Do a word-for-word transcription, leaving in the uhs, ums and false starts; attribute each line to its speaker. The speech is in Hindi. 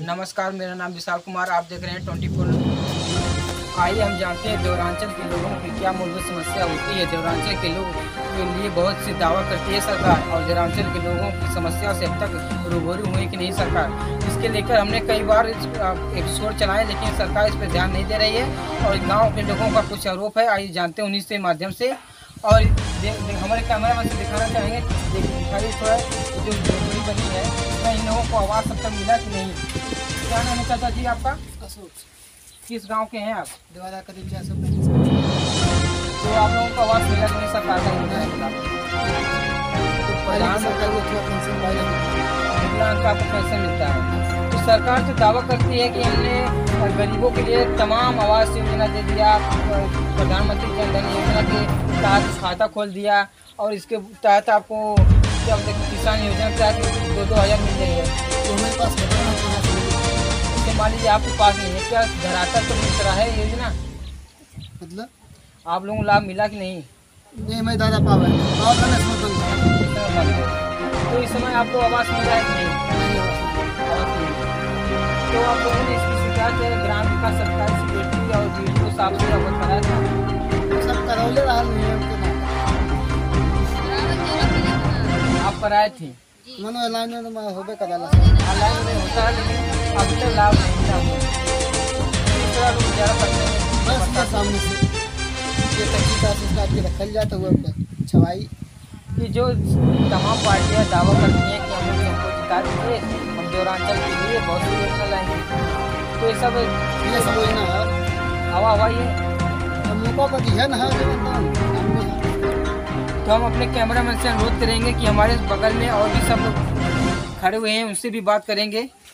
Speaker 1: नमस्कार, मेरा नाम विशाल कुमार, आप देख रहे हैं ट्वेंटी फोर। आइए हम जानते हैं देवरांचल के लोगों की क्या मूलभूत समस्या होती है। देवरांचल के लोग के लिए बहुत सी दावा करती है सरकार, और देवरांचल के लोगों की समस्या से अब तक रूबरू हुई कि नहीं सरकार। इसके लेकर हमने कई बार एपिसोड चलाए, लेकिन सरकार इस पर ध्यान नहीं दे रही है और गाँव के लोगों का कुछ आरोप है। आइए जानते हैं उन्हीं से माध्यम से। और हमारे कैमरा मैन से दिखाना चाहेंगे थोड़ा जो जोड़ी बनी है, इसमें इन लोगों को आवाज़ सब तक मिला कि नहीं। क्या नाम है चाचा जी आपका?
Speaker 2: अशोक।
Speaker 1: किस गांव के हैं आप?
Speaker 2: दोबारा करीब चार सौ
Speaker 1: तो आप लोगों को आवाज़ मिला कि नहीं सरकार का योजना है? तो प्रधानमंत्री विकलांग का आपको पैसा मिलता है। तो सरकार तो दावा करती है कि हमने गरीबों के लिए तमाम आवास योजना दे दिया, प्रधानमंत्री जन धन योजना के तहत खाता खोल दिया, और इसके तहत आपको क्या किसान योजना के तहत दो दो हज़ार मिल रही है।
Speaker 2: तो हमारे पास
Speaker 1: तो मान लीजिए आपके पास नहीं है, क्या धरातल तो मिल रहा है योजना?
Speaker 2: मतलब
Speaker 1: आप लोगों को लाभ मिला कि नहीं?
Speaker 2: नहीं, मैं दादा पावर
Speaker 1: तो इस समय आपको आवास मिला है कि नहीं? आवास नहीं। तो आप लोगों ने इसकी शिकायत ग्राम विकास सरकारी सेक्रेटरी और वीडियो साहब से अवगत कराया था?
Speaker 2: सब करौले रहा नहीं है।
Speaker 1: आप कराए थे?
Speaker 2: मनो ऑनलाइन में मैं होबे करा ला।
Speaker 1: ऑनलाइन में होता है, लेकिन अभी तक लाभ नहीं मिला हुआ। इस तरह लोग गुजारा करते हैं
Speaker 2: बस के सामने से ये तकनीक का सिस्टम के रखल जाए तो वो छवाई
Speaker 1: कि जो तमाम पार्टियां दावा करती हैं कि हम लोग हमको जिता दीजिए, हम देवरांचल के लिए बहुत सी योजना लाएंगे, तो ये सब
Speaker 2: ये सब योजना है
Speaker 1: हवा हवा ये
Speaker 2: मौका पर है ना।
Speaker 1: तो हम अपने कैमरामैन से अनुरोध करेंगे कि हमारे बगल में और भी सब लोग खड़े हुए हैं, उनसे भी बात करेंगे।